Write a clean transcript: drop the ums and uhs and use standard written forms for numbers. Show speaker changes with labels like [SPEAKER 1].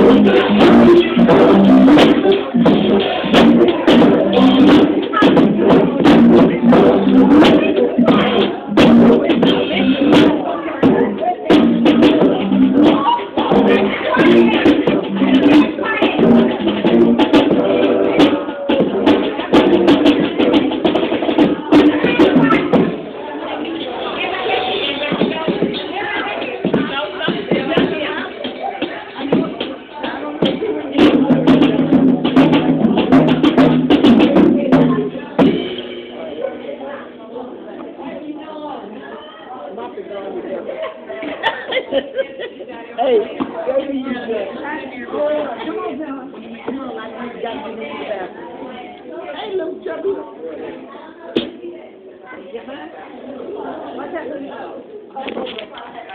[SPEAKER 1] Hey, go to you. Come on, John. Come on, like you got to get in the bathroom. Hey, little chubby. What's that?